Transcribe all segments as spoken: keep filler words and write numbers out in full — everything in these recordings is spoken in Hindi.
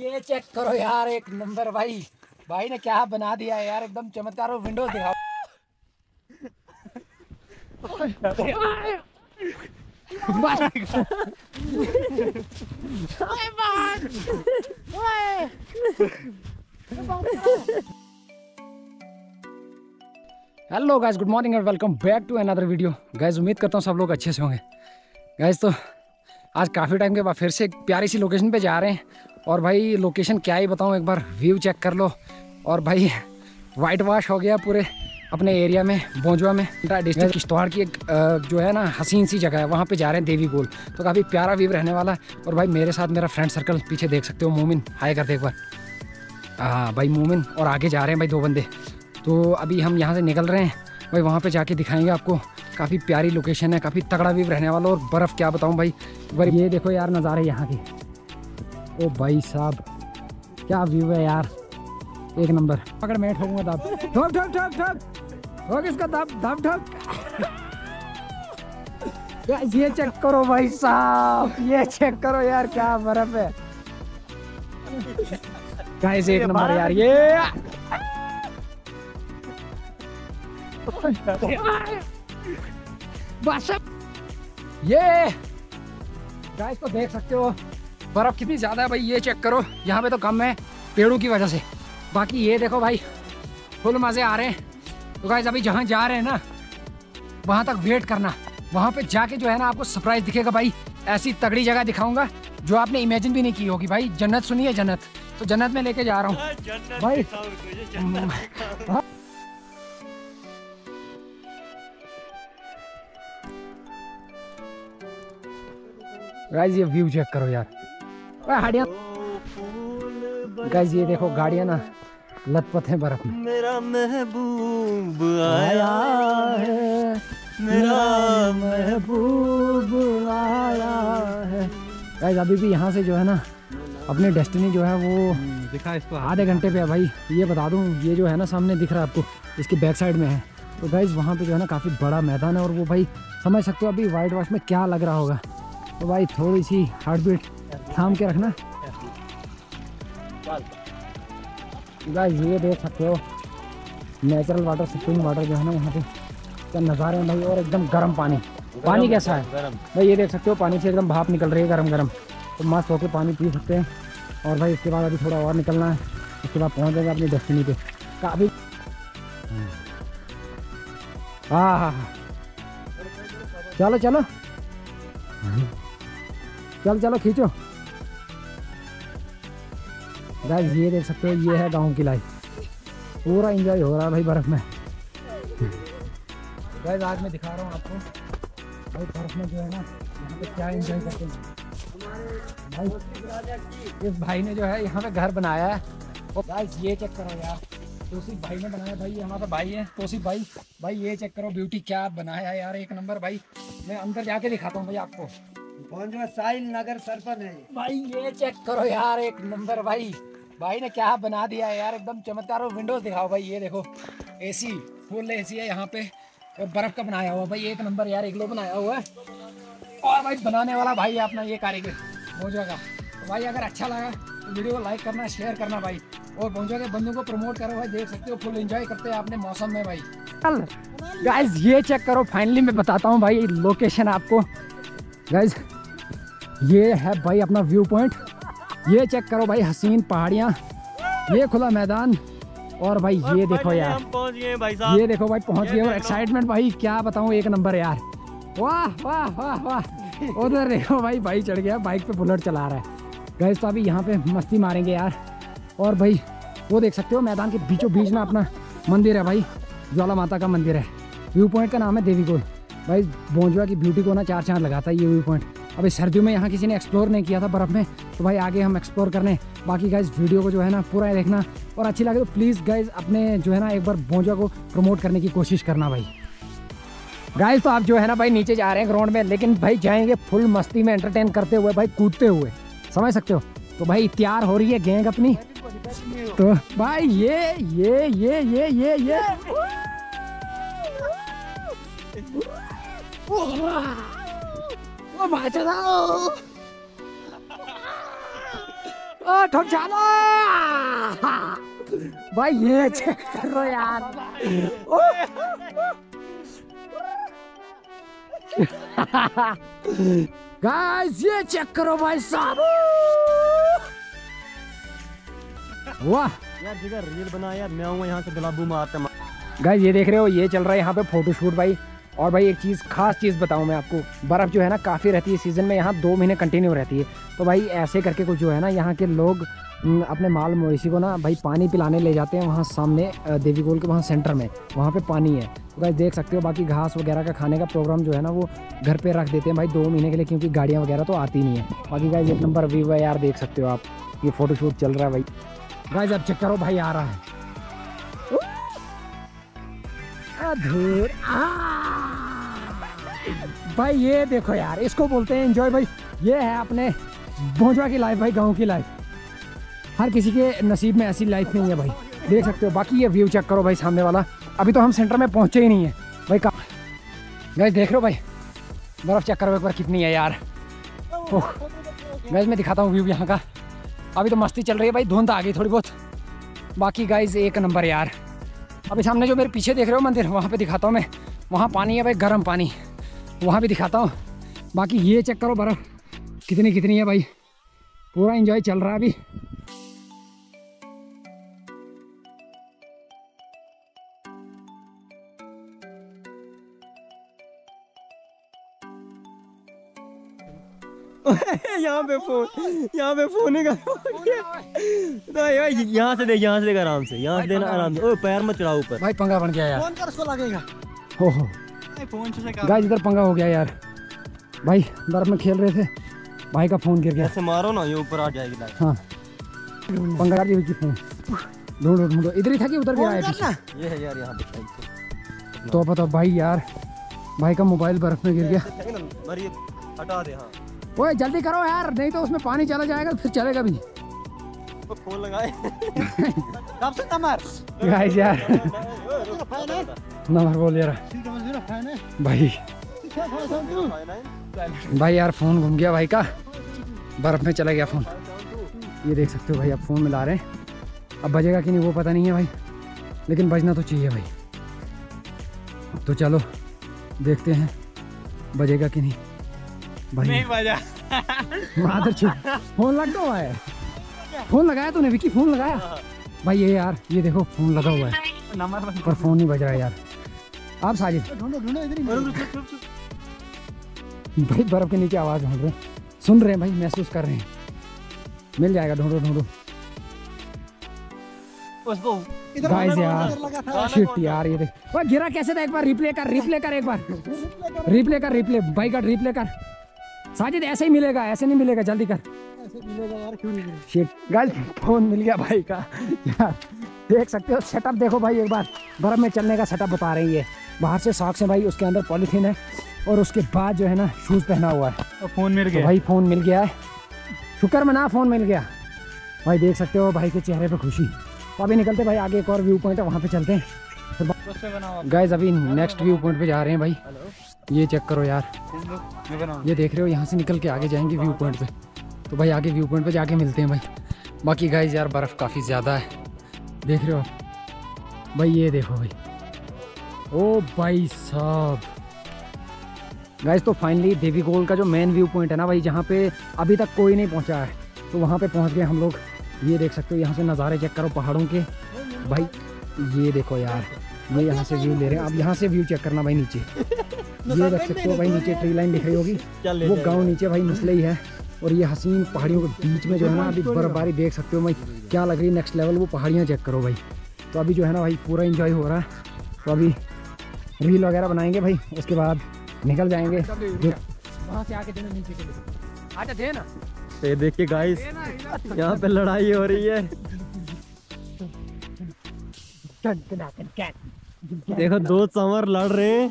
ये चेक करो यार, एक नंबर भाई। भाई ने क्या बना दिया यार, एकदम चमत्कार। और विंडोज दिखाओ। Hello guys, good morning and welcome back to another video. Guys उम्मीद करता हूँ सब लोग अच्छे से होंगे। गाइस तो आज काफ़ी टाइम के बाद फिर से एक प्यारी सी लोकेशन पे जा रहे हैं। और भाई लोकेशन क्या ही बताऊँ, एक बार व्यू चेक कर लो। और भाई वाइट वॉश हो गया पूरे अपने एरिया में, बोंजवा में। डिस्ट्रिक्ट किश्तवाड़ की एक जो है ना हसीन सी जगह है, वहाँ पे जा रहे हैं देवी गोल। तो काफ़ी प्यारा व्यू रहने वाला है। और भाई मेरे साथ मेरा फ्रेंड सर्कल पीछे देख सकते हो, मोमिन हाय करते एक बार। हाँ भाई मोमिन, और आगे जा रहे हैं भाई दो बंदे। तो अभी हम यहाँ से निकल रहे हैं भाई, वहाँ पे जाके दिखाएंगे आपको। काफ़ी प्यारी लोकेशन है, काफ़ी तगड़ा व्यू रहने वाला। और बर्फ़ क्या बताऊँ भाई, भाई ये देखो यार नज़ारे यहाँ के। ओ भाई साहब क्या व्यू है यार, एक नंबर। पकड़ मैं ठोकूंगा दब ठोक ठोक ठोक ठोक ठोक इसका दब दब ठोक। ये चेक करो भाई साहब, ये चेक करो यार क्या बर्फ़ है। गाइस एक नंबर यार ये। ये गाइस तो देख सकते हो बर्फ कितनी ज्यादा है भाई, ये चेक करो। यहाँ पे तो कम है पेड़ों की वजह से, बाकी ये देखो भाई फुल मजे आ रहे हैं। तो गाइस अभी जहाँ जा रहे हैं ना, वहाँ तक वेट करना। वहाँ पे जाके जो है ना आपको सरप्राइज दिखेगा भाई। ऐसी तगड़ी जगह दिखाऊंगा जो आपने इमेजिन भी नहीं की होगी भाई। जन्नत सुनिए, जन्नत। तो जन्नत में लेके जा रहा हूँ भाई। गाइस ये व्यू चेक करो यार, गाड़ियाँ। गाइस ये देखो गाड़ियाँ ना लथपथ है बर्फ में। मेरा महबूब आया है, मेरा महबूब आया है। गाइस अभी भी यहाँ से जो है ना अपनी डेस्टिनी जो है वो दिखा इसको आधे घंटे पे है भाई। ये बता दूँ, ये जो है ना सामने दिख रहा है आपको, इसकी बैक साइड में है। तो गाइस वहाँ पे जो है ना काफ़ी बड़ा मैदान है। और वो भाई समझ सकते हो अभी वाइट वॉश में क्या लग रहा होगा। तो भाई थोड़ी सी हार्ट बीट थाम के रखना। गाइस ये देख सकते हो नेचुरल वाटर, स्प्रिंग वाटर जो है ना यहाँ पे क्या नज़ारे हैं भाई। और एकदम गर्म पानी। पानी कैसा है भाई, ये देख सकते हो पानी से एकदम भाप निकल रही है गरम गरम। तो मस्त होकर पानी पी सकते हैं। और भाई इसके बाद अभी थोड़ा और निकलना है, उसके बाद पहुँच जाएगा अपनी डेस्टिनी पे। काफ़ी हाँ हाँ हाँ चलो चलो चल चलो खींचो। गाइस ये देख सकते हो, ये है गांव की लाइफ। पूरा एंजॉय हो रहा है भाई बर्फ में। गाइस आज मैं दिखा रहा हूँ आपको भाई बर्फ में जो है ना यहाँ पे क्या एंजॉय करते हैं भाई। इस भाई ने जो है यहाँ पे घर बनाया है। और गाइस ये चेक करो यार, तोसीफ भाई ने बनाया भाई। यहाँ पे भाई है तोसीफ भाई। भाई ये चेक करो ब्यूटी क्या बनाया है यार, एक नंबर भाई। मैं अंदर जाके दिखाता हूँ भाई आपको। साहिल नगर सरपंच है भाई, ये चेक करो यार, एक नंबर भाई। भाई ने क्या बना दिया है यार, एकदम चमत्कार। और विंडोज दिखाओ भाई, ये देखो एसी, फुल एसी है यहाँ पे। और बर्फ का बनाया हुआ भाई, एक नंबर यार, इग्लो बनाया हुआ है। और भाई बनाने वाला भाई अपना ये कारीगर बोंजवा का। तो भाई अगर अच्छा लगा तो वीडियो को लाइक करना, शेयर करना भाई। और बोंजवा के बंदों को प्रमोट करो भाई। देख सकते हो फुल एंजॉय करते हैं अपने मौसम में भाई। गाइस ये चेक करो, फाइनली मैं बताता हूँ भाई लोकेशन आपको। गाइस ये है भाई अपना व्यू पॉइंट। ये चेक करो भाई, हसीन पहाड़ियाँ, ये खुला मैदान। और भाई ये देखो यार, हम पहुंच गए भाई साहब। ये देखो भाई पहुंच गए। और एक्साइटमेंट भाई क्या बताऊँ, एक नंबर यार। वाह वाह वाह वाह। उधर देखो भाई, भाई चढ़ गया बाइक पे, बुलेट चला रहा है। गाइस तो अभी यहाँ पे मस्ती मारेंगे यार। और भाई वो देख सकते हो मैदान के बीचों बीच में अपना मंदिर है भाई, ज्वाला माता का मंदिर है। व्यू पॉइंट का नाम है देवी गोल। भाई बोंजवा की ब्यूटी को ना चार चांद लगाता है ये व्यू पॉइंट। अभी सर्दियों में यहाँ किसी ने एक्सप्लोर नहीं किया था बर्फ़ में, तो भाई आगे हम एक्सप्लोर करने। बाकी गाइज वीडियो को जो है ना पूरा देखना। और अच्छी लगे तो प्लीज़ गाइज अपने जो है ना एक बार बोंजवा को प्रमोट करने की कोशिश करना भाई। गाइज तो आप जो है ना भाई नीचे जा रहे हैं ग्राउंड में, लेकिन भाई जाएंगे फुल मस्ती में, एंटरटेन करते हुए भाई, कूदते हुए, समझ सकते हो। तो भाई तैयार हो रही है गैंग अपनी। तो भाई ये ये ये ये ये ये ओ भाई चलाओ। ओ ठोक चालो भाई, ये चेक करो यार। गाइस ये चेक करो भाई साहब, वाह यार जिगर रील बना यार, मैं आऊंगा यहाँ से गुलाबू मारते। गाइस ये देख रहे हो, ये चल रहा है यहाँ पे फोटोशूट भाई। और भाई एक चीज़ खास चीज़ बताऊँ मैं आपको, बर्फ़ जो है ना काफ़ी रहती है सीज़न में, यहाँ दो महीने कंटिन्यू रहती है। तो भाई ऐसे करके कुछ जो है ना, यहाँ के लोग अपने माल मवेशी को ना भाई पानी पिलाने ले जाते हैं वहाँ सामने देवीगोल के वहाँ सेंटर में, वहाँ पे पानी है। तो गाइस देख सकते हो, बाकी घास वगैरह का खाने का प्रोग्राम जो है ना वो घर पे रख देते हैं भाई दो महीने के लिए, क्योंकि गाड़ियाँ वगैरह तो आती नहीं है। बाकी गाइस एक नंबर व्यू है यार, देख सकते हो आप, ये फोटोशूट चल रहा है भाई। गाइस अब चेक करो भाई, आ रहा है अधूर भाई, ये देखो यार, इसको बोलते हैं एंजॉय भाई। ये है अपने भोजवा की लाइफ भाई, गांव की लाइफ। हर किसी के नसीब में ऐसी लाइफ नहीं है भाई, देख सकते हो। बाकी ये व्यू चेक करो भाई सामने वाला, अभी तो हम सेंटर में पहुंचे ही नहीं है भाई। का गाइस देख रहे हो भाई, बर्फ चेक करो एक बार कितनी है यार। ओह गाइस मैं दिखाता हूँ व्यू यहाँ का, अभी तो मस्ती चल रही है भाई, धुंध आ गई थोड़ी बहुत। बाकी गाइस एक नंबर यार। अभी सामने जो मेरे पीछे देख रहे हो मंदिर, वहाँ पे दिखाता हूँ मैं, वहाँ पानी है भाई, गर्म पानी, वहाँ भी दिखाता हूँ। बाकी ये चेक करो बर्फ़ कितनी कितनी है भाई, पूरा एंजॉय चल रहा है अभी। यहाँ पे फोन, यहाँ पे फोन ही का यहाँ से दे, यहाँ से देगा आराम से, यहाँ से देना आराम से। ओ पैर मत चढ़ाओ ऊपर भाई, पंगा बन गया यार, फोन कर उसको लगेगा। हो हो गाइस इधर पंगा हो गया यार भाई, बर्फ में खेल रहे थे, भाई का फोन गिर गया। ऐसे मारो ना, ये ऊपर आ जाएगी लाइट। हाँ पंगा कर की फोन, ढूंढो ढूंढो, इधर ही था कि उधर गिरा है पीछे? ये है यार यहाँ पे तो पता भाई यार, भाई का मोबाइल बर्फ में गिर गया। हटा दे। हाँ ओए जल्दी करो यार, नहीं तो उसमें पानी चला जाएगा, फिर चलेगा भी। तो फोन लगाए कब से नंबर गाइस यार नंबर बोल यार भाई, भाई यार फोन घूम गया भाई का, बर्फ में चला गया फोन। ये देख सकते हो भाई, अब फोन मिला रहे हैं, अब बजेगा कि नहीं वो पता नहीं है भाई, लेकिन बजना तो चाहिए भाई। तो चलो देखते हैं बजेगा कि नहीं भाई। नहीं बजा मादर चुप, फोन लग हुआ है, फोन लगाया तूने विकी, फोन लगाया भाई। ये यार ये देखो फोन लगा हुआ है नंबर पर फोन नहीं बज रहा है यार। आप साजिद ढूंढो ढूंढो इधर भाई, बर्फ के नीचे आवाज ढूंढ रहे हैं, सुन रहे हैं भाई, महसूस कर रहे हैं, मिल जाएगा, ढूंढो ढूंढो। गाइस यार शिट यार, ये देख वो गिरा कैसे था, एक बार रिप्ले कर, रिप्ले कर, एक बार रिप्ले कर, रिप्ले भाई का रिप्ले कर। साजिद ऐसे ही मिलेगा, ऐसे नहीं मिलेगा, जल्दी कर, ऐसे मिलेगा यार, क्यों नहीं? शिट गाइस फोन मिल गया भाई का यार, देख सकते हो सेटअप देखो भाई, एक बार बर्फ में चलने का सेटअप बता रही है। बाहर से सॉक्स है भाई, उसके अंदर पॉलीथीन है, और उसके बाद जो है ना शूज पहना हुआ है। तो फोन मिल गया तो भाई, फोन मिल गया है, शुक्र मना फोन मिल गया भाई। देख सकते हो भाई के चेहरे पे खुशी। तो अभी निकलते भाई, आगे एक और व्यू पॉइंट है, वहाँ पे चलते हैं गाइस। अभी नेक्स्ट व्यू पॉइंट पे जा रहे हैं भाई, ये चेक करो यार, ये देख रहे हो, यहाँ से निकल के आगे जाएंगे व्यू पॉइंट पे। तो भाई आगे व्यू पॉइंट पे जाके मिलते हैं भाई। बाकी गाइस यार बर्फ़ काफ़ी ज़्यादा है, देख रहे हो भाई, ये देखो भाई, ओ भाई साहब। गाइस तो फाइनली देवीगोल का जो मेन व्यू पॉइंट है ना भाई, जहाँ पे अभी तक कोई नहीं पहुँचा है, तो वहाँ पे पहुँच गए हम लोग। ये देख सकते हो, यहाँ से नज़ारे चेक करो पहाड़ों के भाई, ये देखो यार, ये यहाँ से व्यू ले रहे हैं। अब यहाँ से व्यू चेक करना भाई नीचे, ये देख सकते हो भाई, नीचे ट्री लाइन दिख रही होगी, वो गाँव नीचे भाई मुसले ही है, और ये हसीन पहाड़ियों के बीच में जो है ना अभी बर्फबारी देख सकते हो भाई, क्या लग रही है नेक्स्ट लेवल। वो पहाड़ियाँ चेक करो भाई। तो अभी जो है ना भाई पूरा एंजॉय हो रहा है, तो अभी रील वगैरह बनाएंगे भाई, उसके बाद निकल जाएंगे वहाँ से आके देना नीचे के लिए। आजा दे ना, ये देखिए गाइस, यहाँ पे लड़ाई हो रही है, देखो दो समर लड़ रहे हैं,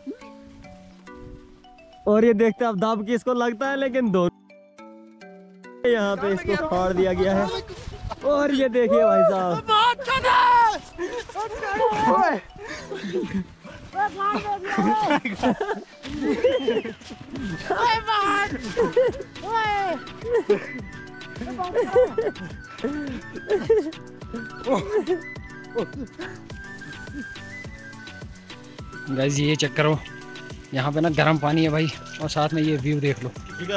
और ये देखते अब दाब की इसको लगता है, लेकिन दोनों यहाँ पे इसको फाड़ दिया गया है। और ये देखिए भाई साहब, गाइस ये चेक करो, यहाँ पे ना गर्म पानी है भाई, और साथ में ये व्यू देख लो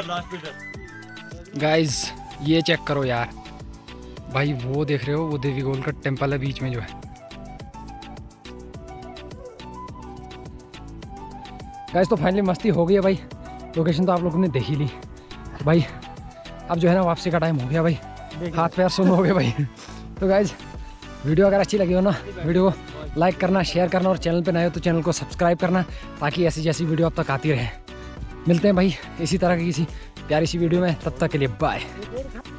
गाइस। ये चेक करो यार भाई, वो देख रहे हो, वो देवी गोल का टेम्पल है बीच में जो है। गाइस तो फाइनली मस्ती हो गई है भाई, लोकेशन तो आप लोगों ने देख ही ली भाई। अब जो है ना वापसी का टाइम हो गया भाई, हाथ पैर सुन हो गए भाई। तो गाइस वीडियो अगर अच्छी लगी हो ना, वीडियो को लाइक करना, शेयर करना, और चैनल पे नए हो तो चैनल को सब्सक्राइब करना, ताकि ऐसी जैसी वीडियो अब तक आती रहे। मिलते हैं भाई इसी तरह की किसी प्यारी सी वीडियो में, तब तक के लिए बाय।